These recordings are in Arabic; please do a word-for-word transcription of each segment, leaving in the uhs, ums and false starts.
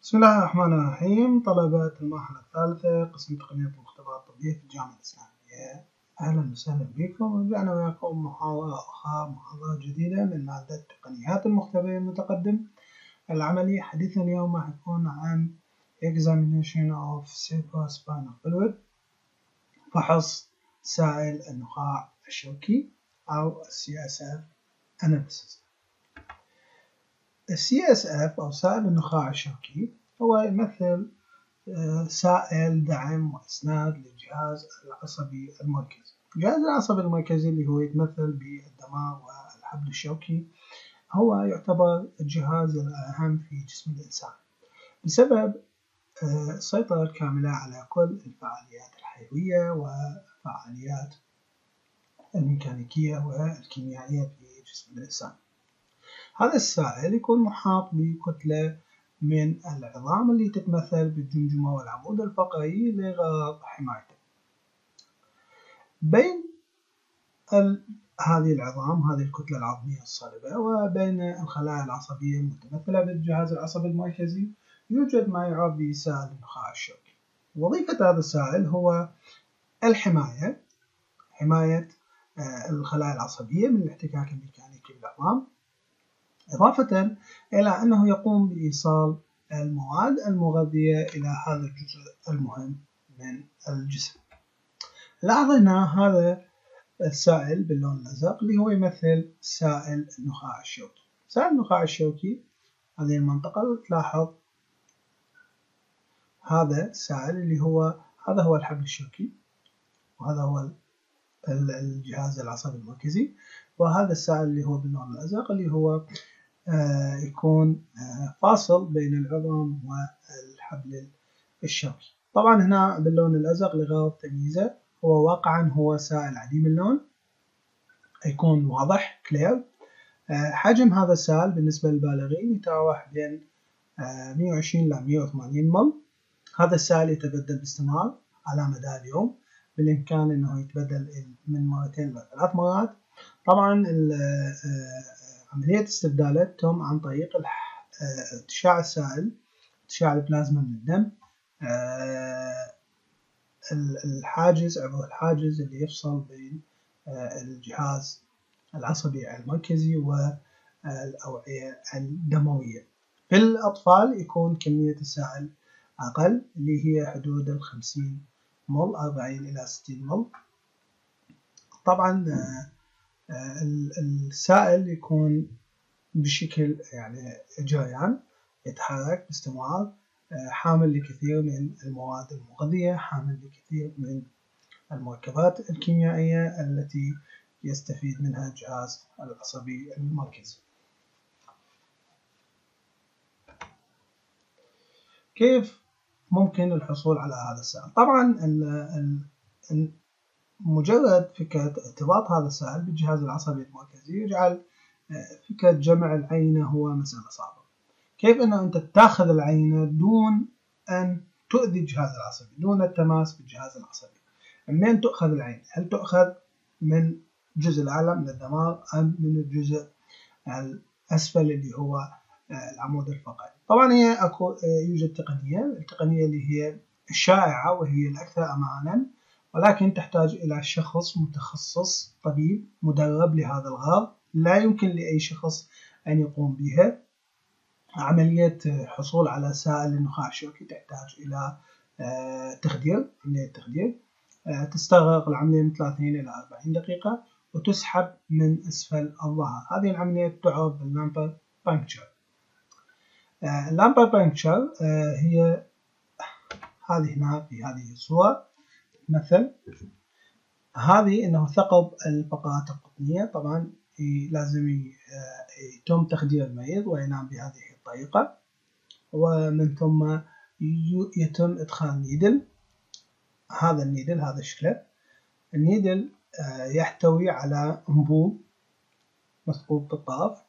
بسم الله الرحمن الرحيم. طلبة المرحلة الثالثة قسم تقنية المختبرات الطبية في الجامعة الإسلامية، أهلا وسهلا بكم. رجعنا معكم محاضرة أخرى، محاضرة جديدة من مادة تقنيات المختبر المتقدم العملي. حديثنا اليوم راح يكون عن Examination of Cerebrospinal Fluid، فحص سائل النخاع الشوكي أو سي إس إف Analysis. ال سي إس إف أو سائل النخاع الشوكي هو يمثل سائل دعم وإسناد للجهاز العصبي المركزي. الجهاز العصبي المركزي اللي هو يتمثل بالدماغ والحبل الشوكي هو يعتبر الجهاز الأهم في جسم الإنسان بسبب السيطرة الكاملة على كل الفعاليات الحيوية وفعاليات الميكانيكية والكيميائية في جسم الإنسان. هذا السائل يكون محاط بكتلة من العظام اللي تتمثل بالجمجمة والعمود الفقري لغرض حمايته. بين هذه العظام، هذه الكتلة العظمية الصلبة، وبين الخلايا العصبية المتمثلة بالجهاز العصبي المركزي يوجد ما يعرف بسائل النخاع الشوكي. وظيفة هذا السائل هو الحماية، حماية الخلايا العصبية من الاحتكاك الميكانيكي بالعظام، إضافة إلى أنه يقوم بإيصال المواد المغذية إلى هذا الجزء المهم من الجسم. لاحظ هنا هذا السائل باللون الأزرق اللي هو يمثل سائل النخاع الشوكي. سائل النخاع الشوكي هذه المنطقة، تلاحظ هذا السائل اللي هو هذا هو الحبل الشوكي، وهذا هو الجهاز العصبي المركزي، وهذا السائل اللي هو باللون الأزرق اللي هو آه يكون آه فاصل بين العظم والحبل الشوكي. طبعا هنا باللون الأزرق لغرض تمييزه، هو واقعا هو سائل عديم اللون، يكون واضح كلير. آه حجم هذا السائل بالنسبة للبالغين يتراوح بين آه مئة وعشرين إلى مئة وثمانين مل. هذا السائل يتبدل باستمرار على مدى اليوم، بالإمكان أنه يتبدل من مرتين إلى ثلاث مرات. طبعا عملية استبداله تتم عن طريق ارتشاع السائل، ارتشاع البلازما من الدم، الحاجز عبر الحاجز اللي يفصل بين الجهاز العصبي المركزي والأوعية الدموية. في الأطفال يكون كمية السائل أقل، اللي هي حدود الخمسين مل، أربعين إلى ستين مل. طبعا السائل يكون بشكل يعني جريان، يتحرك باستمرار، حامل لكثير من المواد المغذية، حامل لكثير من المركبات الكيميائية التي يستفيد منها الجهاز العصبي المركزي. كيف ممكن الحصول على هذا السائل؟ طبعا مجرد فكرة ارتباط هذا السائل بالجهاز العصبي المركزي يجعل فكرة جمع العينة هو مسألة صعبة. كيف أنه أنت تأخذ العينة دون أن تؤذي الجهاز العصبي، دون التماس بالجهاز العصبي؟ منين تؤخذ العين؟ هل تؤخذ من الجزء الأعلى من الدماغ أم من الجزء الأسفل اللي هو العمود الفقري؟ طبعا هي أكو يوجد تقنية، التقنية اللي هي الشائعة وهي الأكثر أمانا، ولكن تحتاج إلى شخص متخصص، طبيب مدرب لهذا الغرض. لا يمكن لأي شخص أن يقوم بها. عملية حصول على سائل النخاع الشوكي تحتاج إلى تخدير، عملية تخدير تستغرق العملية من ثلاثين إلى أربعين دقيقة، وتسحب من أسفل الظهر. هذه العملية تعرف باللامبر بانكتشر. اللامبر بانكتشر هي هذه هنا في هذه الصورة مثل هذه، انه ثقب الفقرات القطنية. طبعا لازم يتم تخدير المريض وينام بهذه الطريقة، ومن ثم يتم ادخال نيدل. هذا النيدل هذا شكله، النيدل يحتوي على انبوب مثقوب بالطرف،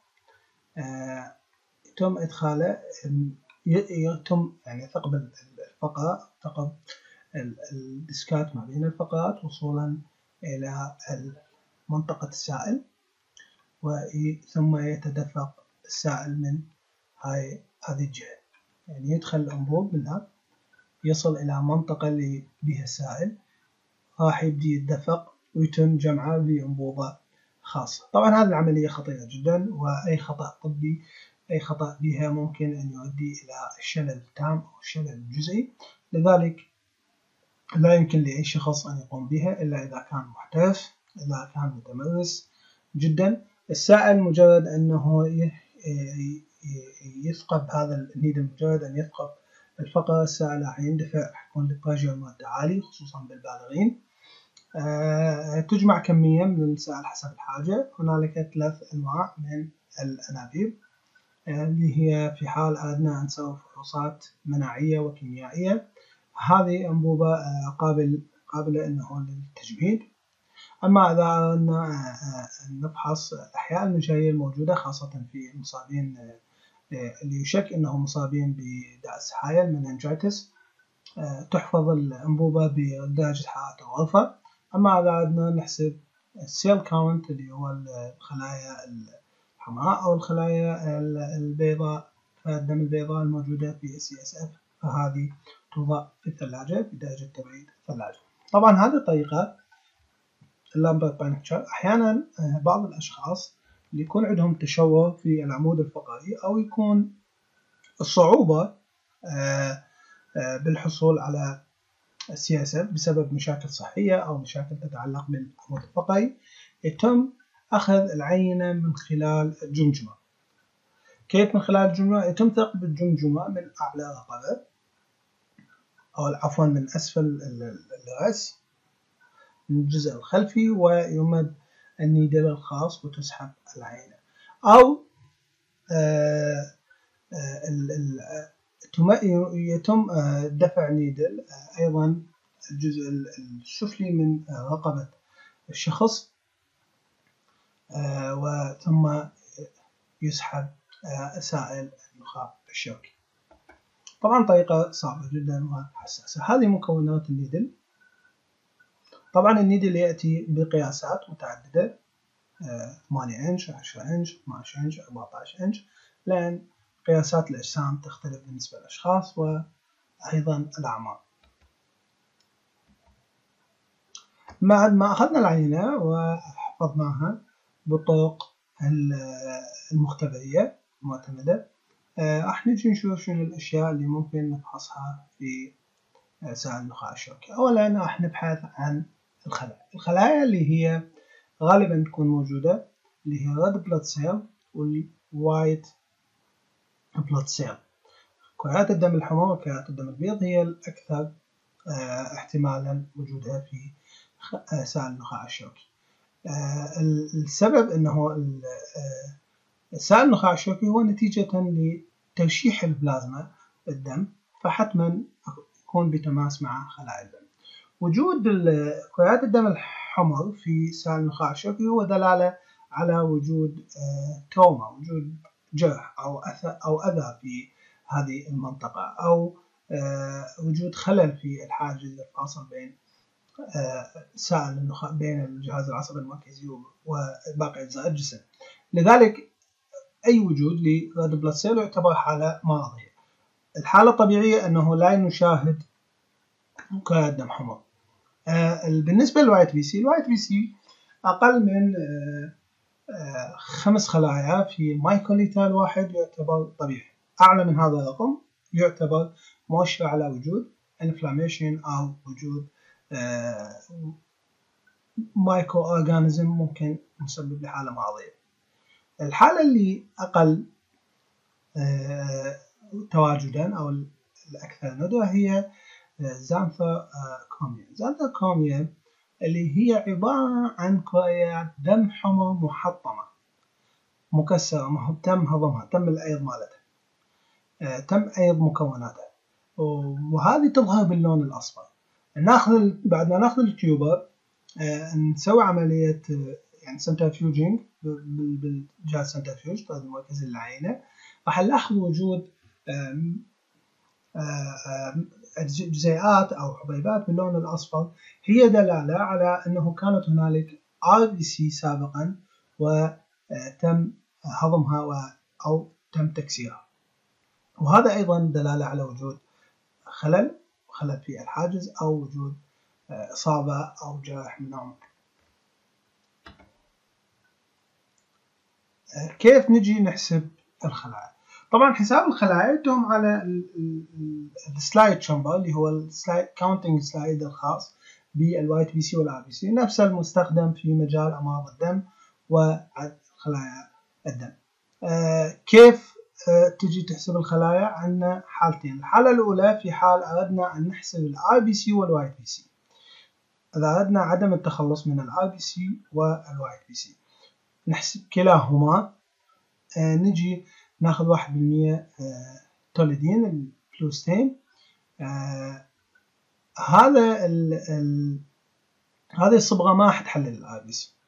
يتم ادخاله، يتم يعني ثقب الفقرة، ثقب الديسكات ما بين الفقرات وصولا إلى منطقة السائل، ثم يتدفق السائل من هاي هذه الجهة. يعني يدخل الأنبوب من هنا يصل إلى منطقة اللي بها السائل، راح يبدي يتدفق ويتم جمعه بأنبوبة خاصة. طبعا هذه العملية خطيرة جدا، وأي خطأ طبي أي خطأ بها ممكن أن يؤدي إلى الشلل التام أو الشلل الجزئي، لذلك لا يمكن لأي شخص أن يقوم بها إلا إذا كان محترف، إذا كان متمرس جدا. السائل مجرد أنه يثقب هذا النيدل، مجرد أن يثقب الفقرة السائل راح يندفع، راح يكون البريشر مالته عالي خصوصا بالبالغين. أه تجمع كمية من السائل حسب الحاجة. هنالك ثلاث أنواع من الأنابيب اللي هي في حال أردنا أن نسوي فحوصات مناعية وكيميائية، هذه أنبوبة قابل قابلة أنه للتجميد. أما إذا أردنا نفحص الأحياء المنشأية الموجودة خاصة في المصابين اللي يشك أنهم مصابين بداء السحايا المننجيتس، تحفظ الأنبوبة بدرجة حرارة الغرفة. أما إذا أردنا نحسب السيل كاونت اللي هو الخلايا الحمراء أو الخلايا البيضاء، فالدم البيضاء الموجودة في سي إس إف، فهذه توضع في الثلاجة بدرجة تبريد الثلاجة. طبعا هذه الطريقة اللامبرت بانكتشر أحيانا بعض الأشخاص اللي يكون عندهم تشوه في العمود الفقري أو يكون الصعوبة بالحصول على سي إس إف بسبب مشاكل صحية أو مشاكل تتعلق بالعمود الفقري، يتم أخذ العينة من خلال الجمجمة. كيف من خلال الجمجمة؟ يتم ثقب الجمجمة من أعلى الرقبة أو عفوا من أسفل الرأس من الجزء الخلفي، ويمد النيدل الخاص وتسحب العينة، أو آآ آآ يتم دفع نيدل أيضا الجزء السفلي من رقبة الشخص وثم يسحب سائل النخاع الشوكي. طبعا طريقة صعبة جدا وحساسة. هذه مكونات النيدل. طبعا النيدل يأتي بقياسات متعددة، ثمانية إنش، عشرة إنش، اثني عشر إنش، أربعة عشر إنش، لأن قياسات الأجسام تختلف بالنسبة للأشخاص وأيضا الأعمار. بعد ما أخذنا العينة وحفظناها بالطرق المختبرية المعتمدة، راح نجي نشوف شنو الأشياء اللي ممكن نفحصها في سائل النخاع الشوكي. أولا راح نبحث عن الخلايا. الخلايا اللي هي غالبا تكون موجودة اللي هي red blood cell والوايت blood cell. كريات الدم الحمراء وكريات الدم البيض هي الأكثر احتمالا وجودها في سائل النخاع الشوكي. السبب أنه سائل النخاع الشوكي هو نتيجة لترشيح البلازما الدم، فحتما يكون بتماس مع خلايا الدم. وجود كريات الدم الحمر في سائل النخاع الشوكي هو دلالة على وجود تروما، وجود جرح أو أذى أو أذى في هذه المنطقة، أو وجود خلل في الحاجز الفاصل بين سائل النخاع بين الجهاز العصبي المركزي وباقي أجزاء الجسم. لذلك أي وجود لريد بلاد سيل يعتبر حالة مرضية. الحالة الطبيعية أنه لا نشاهد كريات دم حمر. بالنسبة للوايت بي سي، الوايت بي سي أقل من خمس خلايا في مايكروليتر الواحد يعتبر طبيعي. أعلى من هذا الرقم يعتبر مؤشر على وجود انفلاميشن أو وجود مايكرو أورغانيزم ممكن مسبب لحالة مرضية. الحالة اللي أقل تواجدا أو الأكثر ندرة هي زانثوكروميا. زانثوكروميا اللي هي عبارة عن كريات دم حمر محطمة مكسرة، تم هضمها، تم الأيض مالتها، تم أيض مكوناتها، وهذه تظهر باللون الأصفر. ناخذ بعد ما ناخذ التيوبر نسوي عملية يعني سنترفيوجينج بالجهاز سنترفيوج طرد المركزي للعينة، راح نلاحظ وجود جزيئات أو حبيبات باللون الأصفر، هي دلالة على أنه كانت هنالك آر بي سي سابقا وتم هضمها أو تم تكسيرها. وهذا أيضا دلالة على وجود خلل خلل في الحاجز أو وجود إصابة أو جرح من نوع. كيف نجي نحسب الخلايا؟ طبعا حساب الخلايا يتم على السلايد تشامبر اللي هو السلايد كاونتنج سلايد الخاص بالوايت بي سي والار بي سي، نفس المستخدم في مجال امراض الدم وعد خلايا الدم. آه كيف آه تجي تحسب الخلايا؟ عندنا حالتين. الحالة الأولى في حال أردنا أن نحسب الار بي سي والوايت بي سي. إذا أردنا عدم التخلص من الار بي سي والوايت بي سي نحسب كلاهما. آه نجي ناخذ واحد بالمية آه توليدين الفلوستين. آه هذا ال ال هذه الصبغة ما حتحلل الار بي سي،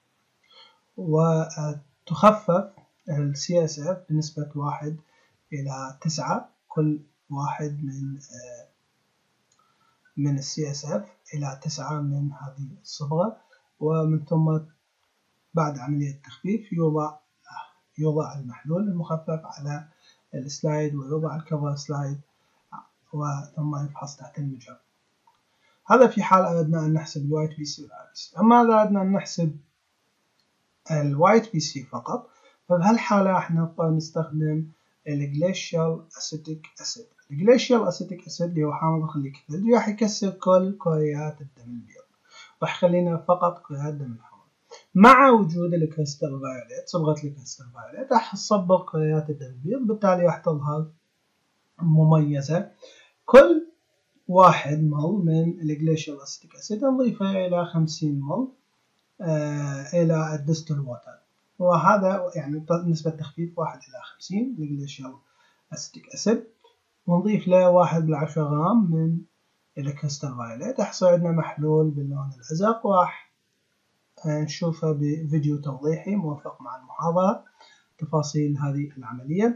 وتخفف السي اس اف بنسبة واحد إلى تسعة، كل واحد من آه من السي اس اف إلى تسعة من هذه الصبغة، ومن ثم بعد عملية تخفيف يوضع يوضع المحلول المخفف على السلايد ويوضع الكفر سلايد وثم يفحص تحت المجهر. هذا في حال أردنا أن نحسب الوايت بي سي والار بي سي. أما إذا أردنا أن نحسب الوايت بي سي فقط، فبهالحالة راح نضطر نستخدم الجليشيال أسيتيك أسيد. الجليشيال أسيتيك أسيد اللي هو حامض الخليك الثلجي راح يكسر كل كريات الدم البيض، راح يخلينا فقط كريات دم الحمراء. مع وجود الكريستال فايوليت، صبغة الكريستال فايوليت راح تصبغ كريات الدم البيض، بالتالي راح تظهر مميزة. كل واحد مل من الجليشيال أسيتيك أسيد نضيفه إلى خمسين مل آه إلى الديستل ووتر، وهذا يعني نسبة تخفيف واحد إلى خمسين الجليشيال أسيتيك أسيد، ونضيف له واحد بالعشرة غرام من الكريستال فايوليت. راح يصير عندنا محلول باللون الأزرق، وراح نشوفه بفيديو توضيحي موفق مع المحاضرة تفاصيل هذه العملية.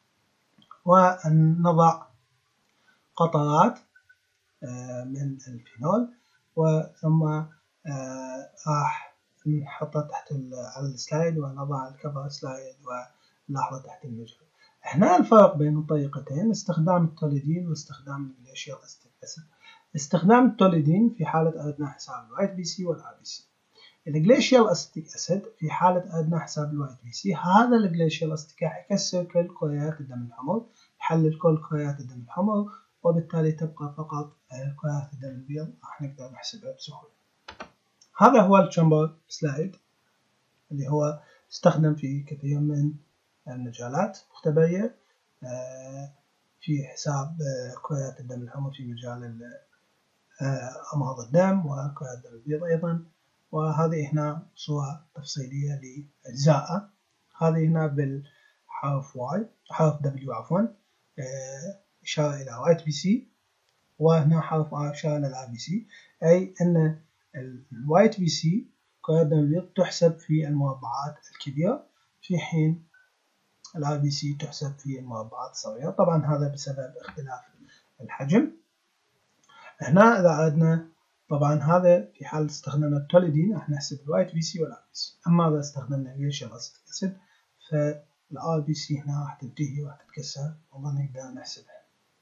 ونضع قطرات من الفينول، وثم راح نحطه تحت على السلايد ونضع الكفر سلايد ونلاحظه تحت المجهر. هنا الفرق بين الطريقتين استخدام التوليدين واستخدام الجليشيال أسيتيك أسيد. استخدام التوليدين في حالة أردنا حساب الوايت بي سي والار بي سي. الجليشيال أسيتيك أسيد في حالة أردنا حساب الوايت بي سي، هذا الجليشيال أسيتيك راح يكسر كل كريات الدم الحمر، يحلل كل كريات الدم الحمر، وبالتالي تبقى فقط كريات الدم البيض راح نقدر نحسبها بسهولة. هذا هو التشامبر سلايد اللي هو استخدم في كثير من المجالات مختبرية في حساب كريات الدم الحمر في مجال أمراض الدم وكريات الدم البيض أيضا. وهذه هنا صورة تفصيلية لأجزاء. هذه هنا بالحرف Y حرف W عفوا إشارة إلى وايت بي سي، وهنا حرف R إشارة إلى الار بي سي، أي أن الوايت بي سي كريات الدم البيض تحسب في المربعات الكبيرة، في حين الار بي سي تحسب في المربعات الصغيرة. طبعا هذا بسبب اختلاف الحجم. هنا إذا أردنا، طبعا هذا في حال استخدمنا التوليدين راح نحسب الوايت بي سي والار بي سي. أما إذا استخدمنا الجليشيال أسيتيك أسيد فالار بي سي هنا راح تنتهي وراح تتكسر وما نقدر نحسبها.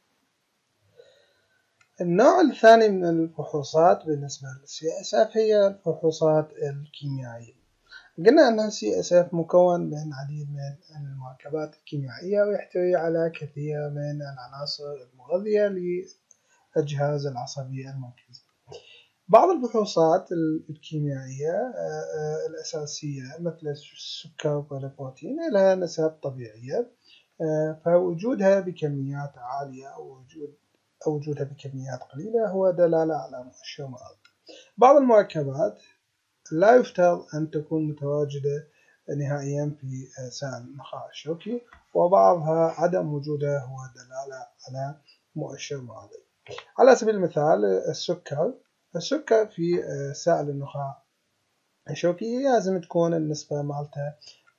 النوع الثاني من الفحوصات بالنسبة للسي اس اف هي الفحوصات الكيميائية. قلنا أن السي اس اف مكون من العديد من المركبات الكيميائية ويحتوي على كثير من العناصر المغذية للجهاز العصبي المركزي. بعض الفحوصات الكيميائية الأساسية مثل السكر والبروتين لها نسب طبيعية، فوجودها بكميات عالية أو وجود أو وجودها بكميات قليلة هو دلالة على مؤشر مرض. بعض المركبات لا يفترض أن تكون متواجدة نهائيا في سائل النخاع الشوكي، وبعضها عدم وجودها هو دلالة على مؤشر مرضي. على سبيل المثال السكر السكر في سائل النخاع الشوكي لازم تكون النسبة مالته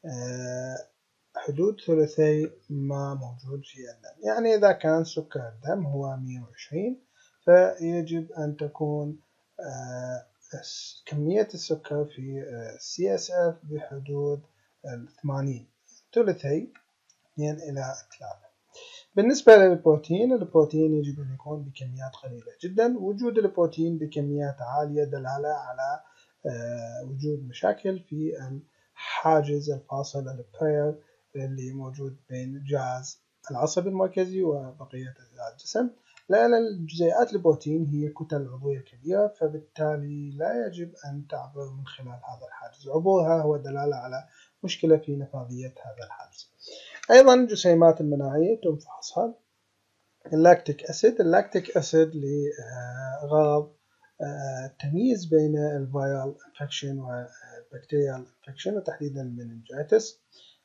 حدود ثلثي ما موجود في الدم. يعني إذا كان سكر الدم هو مئة وعشرين فيجب أن تكون كمية السكر في سي اس اف بحدود ثمانين، ثلثي اثنين إلى ثلاثة. بالنسبة للبروتين، البروتين يجب أن يكون بكميات قليلة جدا. وجود البروتين بكميات عالية دلالة على وجود مشاكل في الحاجز الفاصل البير اللي موجود بين الجهاز العصبي المركزي وبقية أجزاء الجسم، لأن الجزيئات البروتين هي كتل عضوية كبيرة، فبالتالي لا يجب أن تعبر من خلال هذا الحاجز. عبورها هو دلالة على مشكلة في نفاذية هذا الحاجز. أيضا الجسيمات المناعية تم فحصها. اللاكتيك أسيد، اللاكتيك أسيد لغرض التمييز بين الفيرال انفكشن والبكتيريال انفكشن وتحديدا المننجيتس.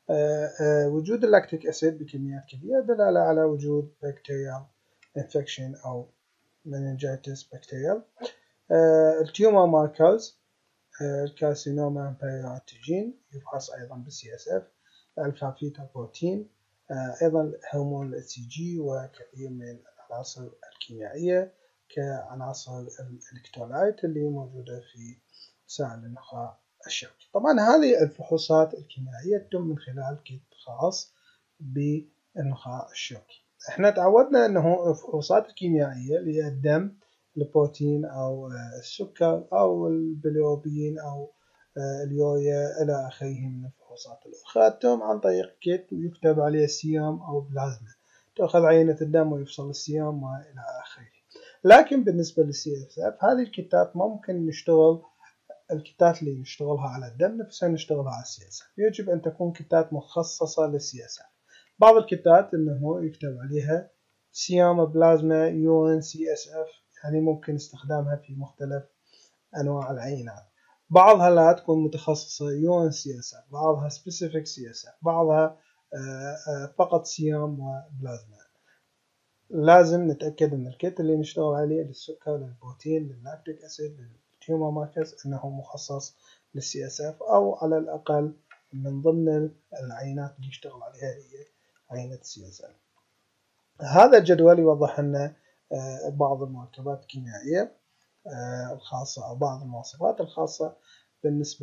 وجود اللاكتيك أسيد بكميات كبيرة دلالة على وجود بكتيريال انفكشن أو مننجيتس بكتيريال. التيومر ماركرز، الكارسينوما بيريانتيجين يفحص أيضا بالسي اس اف. الفا فيتا بروتين، أيضا هرمون ال سي جي وكثير من العناصر الكيميائية كعناصر الإلكترولايت اللي موجودة في سائل النخاع الشوكي. طبعا هذه الفحوصات الكيميائية تتم من خلال كيت خاص بالنخاع الشوكي. احنا تعودنا أنه الفحوصات الكيميائية اللي هي الدم، البروتين أو السكر أو البيليروبين أو اليوريا إلى آخره من الفحوصات الأخرى تتم عن طريق كيت ويكتب عليه سيرم أو بلازما. تأخذ عينة الدم ويفصل السيرم وإلى آخره. لكن بالنسبة للسي اس اف هذه الكتات ما ممكن نشتغل الكتات اللي نشتغلها على الدم نفسها نشتغلها على السي اس اف. يجب أن تكون كتات مخصصة للسي اس اف. بعض الكتات إنه يكتب عليها سيرم بلازما يورين سي اس اف، يعني ممكن استخدامها في مختلف أنواع العينات. بعضها لا تكون متخصصة يورين سي اس اف، بعضها سبيسيفيك سي اس اف، بعضها فقط سيرم وبلازما. لازم نتأكد أن الكيت اللي نشتغل عليه للسكر للبروتين لللاكتيك أسيد للتيومر ماركرز أنه مخصص للسي اس اف، أو على الأقل من ضمن العينات اللي يشتغل عليها هي عينة سي اس اف. هذا الجدول يوضح لنا بعض المركبات الكيميائية الخاصة أو بعض المواصفات الخاصة بالنسبة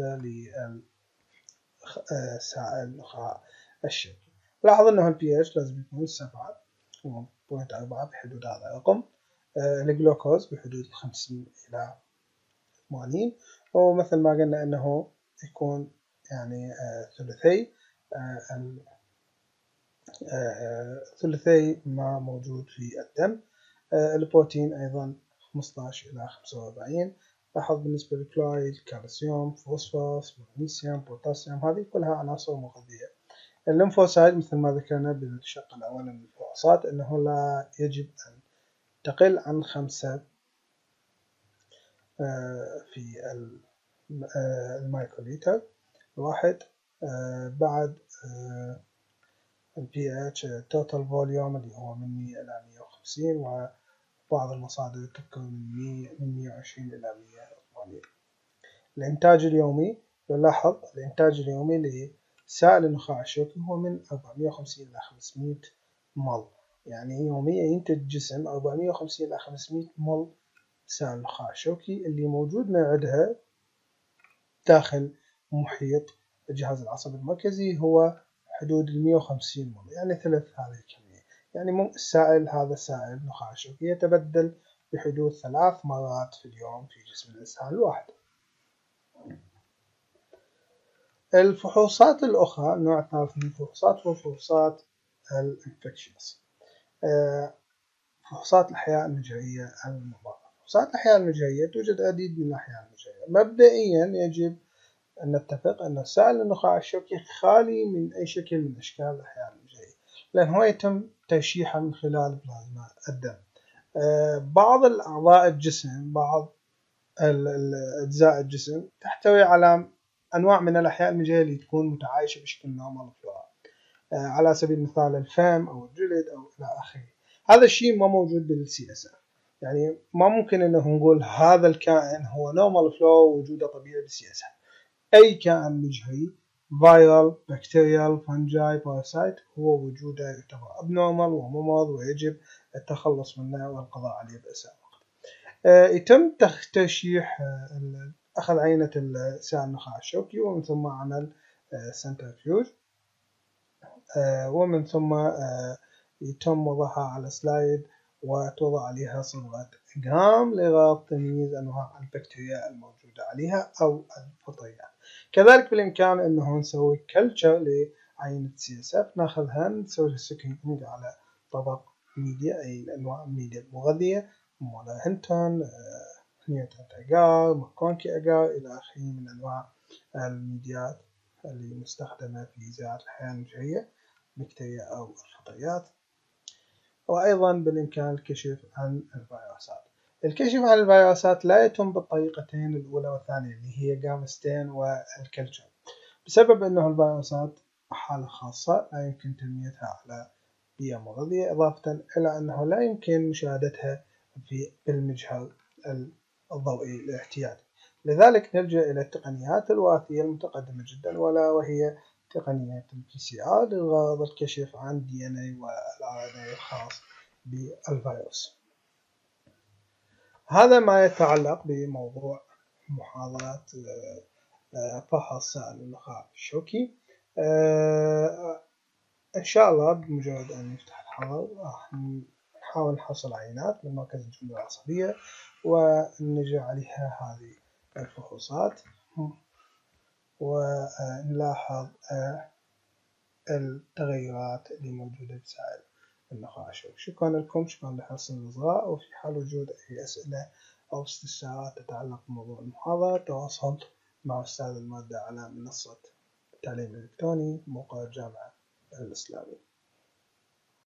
لسائل النخاع الشوكي. لاحظ أنه البي اتش لازم يكون سبعة بوينت أربعة بحدود هذا الرقم. الجلوكوز بحدود خمسين إلى ثمانين، ومثل ما قلنا أنه يكون يعني ثلثي ثلثي ما موجود في الدم. البروتين أيضا خمسة عشر إلى خمسة وأربعين. لاحظ بالنسبة للكلورايد، كالسيوم، فوسفورس، مغنيسيوم، بوتاسيوم، هذه كلها عناصر مغذية. الليمفوسايت مثل ما ذكرنا بالشق الأول من الفحوصات أنه لا يجب أن تقل عن خمسة في المايكروليتر الواحد. بعد البي اتش توتال فوليوم اللي هو من مية إلى مية وخمسين، وبعض المصادر تذكر من مية من مية وعشرين إلى مية وثمانين. الإنتاج اليومي، نلاحظ الإنتاج اليومي لسائل النخاع الشوكي هو من أربعمية وخمسين إلى خمسمية مل، يعني يوميا ينتج جسم أربعمية وخمسين إلى خمسمية مل سائل النخاع الشوكي اللي موجود موعدها داخل محيط الجهاز العصبي المركزي هو حدود المية وخمسين مل، يعني ثلث هذه الكمية. يعني السائل هذا السائل النخاع الشوكي يتبدل بحدود ثلاث مرات في اليوم في جسم الإنسان الواحد. الفحوصات الأخرى، النوع الثالث من الفحوصات هو فحوصات الانفكشنز، فحوصات الأحياء المجرية المضادة. فحوصات الأحياء المجرية توجد عديد من الأحياء المجرية. مبدئيا يجب أن نتفق أن سائل النخاع الشوكي خالي من أي شكل من أشكال الأحياء المجرية، لأن هو يتم ترشيحه من خلال بلازما الدم. بعض الأعضاء الجسم، بعض أجزاء الجسم تحتوي على أنواع من الأحياء المجرية اللي تكون متعايشة بشكل نورمال فلورا، على سبيل المثال الفم أو الجلد أو إلى آخره. هذا الشيء ما موجود بالسي اس اف، يعني ما ممكن إنه نقول هذا الكائن هو نورمال فلورا ووجوده طبيعي بالسي اس اف. أي كائن مجهري فيرال، بكتيريال، فانجاي، باراسايت هو وجوده يعتبر abnormal وممرض ويجب التخلص منه والقضاء عليه بأسرع وقت. يتم ترشيح أخذ عينة سائل النخاع الشوكي ومن ثم عمل سنترفيوج، ومن ثم يتم وضعها على سلايد وتوضع عليها صبغة إدهام لغرض تمييز أنواع البكتيريا الموجودة عليها أو الفطريات. كذلك بالإمكان أنه نسوي كلتشر لعينة سي اس اف، ناخذها نسوي سكرينينج على طبق ميديا، أي أنواع الميديا المغذية، مولا هنتون، نيوتن أجار، ماكونكي أجار إلى آخره من أنواع الميديات اللي مستخدمة في زراعة الحياة المنشئية، بكتيريا أو الفطريات. وأيضا بالإمكان الكشف عن الفيروسات. الكشف عن الفيروسات لا يتم بالطريقتين الأولى والثانية اللي هي جامستين والكلتشر، بسبب أنه الفيروسات حالة خاصة لا يمكن تنميتها على بيئة مغذية، إضافة إلى أنه لا يمكن مشاهدتها في المجهر الضوئي الاحتياطي. لذلك نلجأ إلى التقنيات الوراثية المتقدمة جدا، ولا وهي تقنية البي سي آر لغرض الكشف عن دي إن إيه والآر إن إيه الخاص بالفيروس. هذا ما يتعلق بموضوع محاضرة فحص سائل النخاع الشوكي. إن شاء الله بمجرد أن يفتح الحظر راح نحاول نحصل عينات من مركز الجملة العصبية ونجري عليها هذه الفحوصات ونلاحظ التغيرات اللي موجودة بسائل النخاع الشوكي. شكرا لكم، شكرا لحسن الإصغاء، وفي حال وجود أي أسئلة أو استفسارات تتعلق بموضوع المحاضرة تواصل مع أستاذ المادة على منصة التعليم الإلكتروني موقع الجامعة الإسلامي.